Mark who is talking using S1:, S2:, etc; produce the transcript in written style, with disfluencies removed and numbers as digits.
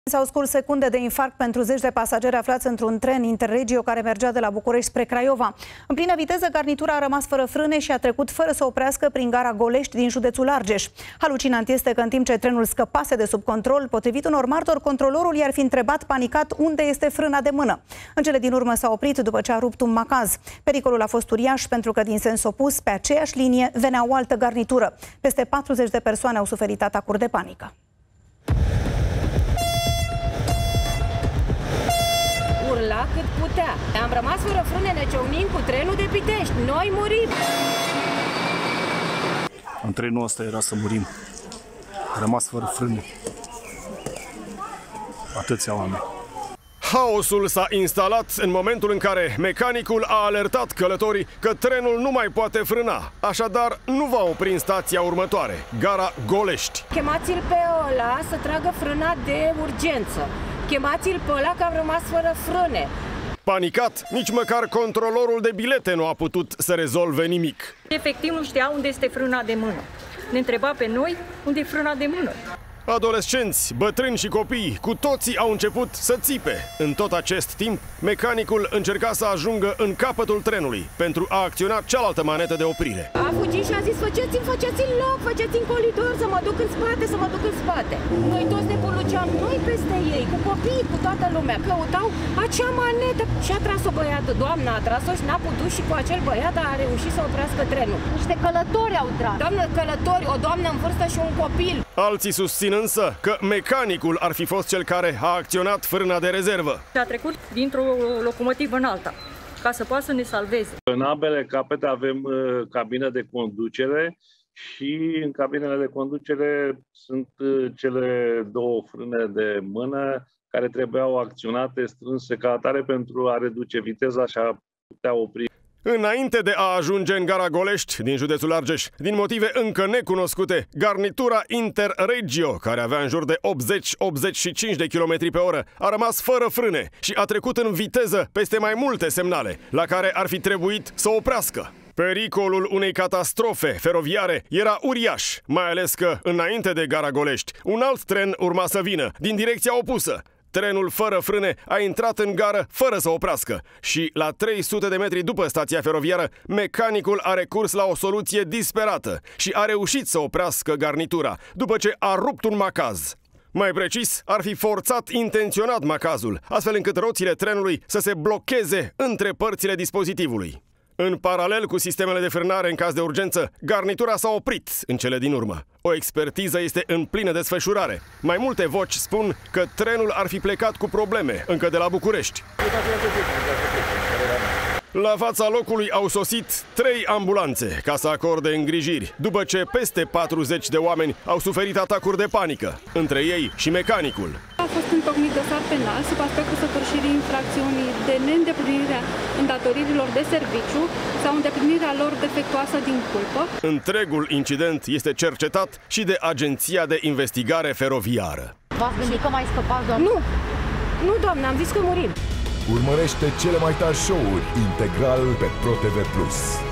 S1: S-au scurs secunde de infarct pentru zeci de pasageri aflați într-un tren Interregio care mergea de la București spre Craiova. În plină viteză, garnitura a rămas fără frâne și a trecut fără să oprească prin gara Golești din județul Argeș. Halucinant este că în timp ce trenul scăpase de sub control, potrivit unor martori, controlorul i-ar fi întrebat panicat unde este frâna de mână. În cele din urmă s-a oprit după ce a rupt un macaz. Pericolul a fost uriaș pentru că din sens opus, pe aceeași linie, venea o altă garnitură. Peste 40 de persoane au suferit atacuri de panică.
S2: Urla cât putea. Am rămas fără frâne, ne ciocnim cu trenul de Pitești. Noi murim!
S3: În trenul ăsta era să murim. A rămas fără frâne. Atâția oameni.
S4: Haosul s-a instalat în momentul în care mecanicul a alertat călătorii că trenul nu mai poate frâna. Așadar, nu va opri în stația următoare, gara Golești.
S2: Chemați-l pe ăla să tragă frâna de urgență. Chemați-l pe ăla că am rămas fără frâne.
S4: Panicat, nici măcar controlorul de bilete nu a putut să rezolve nimic.
S5: Efectiv nu știa unde este frâna de mână. Ne întreba pe noi unde e frâna de mână.
S4: Adolescenți, bătrâni și copii, cu toții au început să țipe. În tot acest timp, mecanicul încerca să ajungă în capătul trenului pentru a acționa cealaltă manetă de oprire.
S2: A fugit și a zis, faceți-mi loc, faceți-mi coridor, să mă duc în spate, să mă duc în spate. Noi toți ne poluceam, noi peste ei, cu copiii, cu toată lumea. Căutau acea manetă și a tras-o băiatul. Doamna a tras-o și n-a putut și cu acel băiat a reușit să oprească trenul.
S6: Niște călători au tras.
S2: Doamnă, călători, o doamnă în vârstă și un copil.
S4: Alții susțin însă că mecanicul ar fi fost cel care a acționat frâna de rezervă.
S5: A trecut dintr-o locomotivă în alta, ca să poată să ne salveze.
S7: În ambele capete avem cabină de conducere și în cabinele de conducere sunt cele două frâne de mână care trebuiau acționate strânse ca atare pentru a reduce viteza și a putea opri.
S4: Înainte de a ajunge în gara Golești, din județul Argeș, din motive încă necunoscute, garnitura Interregio, care avea în jur de 80-85 de km pe oră, a rămas fără frâne și a trecut în viteză peste mai multe semnale, la care ar fi trebuit să oprească. Pericolul unei catastrofe feroviare era uriaș, mai ales că, înainte de gara Golești, un alt tren urma să vină, din direcția opusă. Trenul fără frâne a intrat în gară fără să oprească și, la 300 de metri după stația feroviară, mecanicul a recurs la o soluție disperată și a reușit să oprească garnitura, după ce a rupt un macaz. Mai precis, ar fi forțat intenționat macazul, astfel încât roțile trenului să se blocheze între părțile dispozitivului. În paralel cu sistemele de frânare în caz de urgență, garnitura s-a oprit în cele din urmă. O expertiză este în plină desfășurare. Mai multe voci spun că trenul ar fi plecat cu probleme încă de la București. La fața locului au sosit 3 ambulanțe ca să acorde îngrijiri, după ce peste 40 de oameni au suferit atacuri de panică, între ei și mecanicul.
S8: A fost întocmit dosar penal sub aspectul săvârșirii infracțiunii de neîndeplinirea îndatoririlor de serviciu sau îndeplinirea lor defectuoasă din culpă.
S4: Întregul incident este cercetat și de Agenția de Investigare Feroviară.
S6: V-ați gândit că mai scăpați, doamnă?
S2: Nu, doamnă, am zis că murim.
S9: Urmărește cele mai tari show-uri integral pe ProTV+.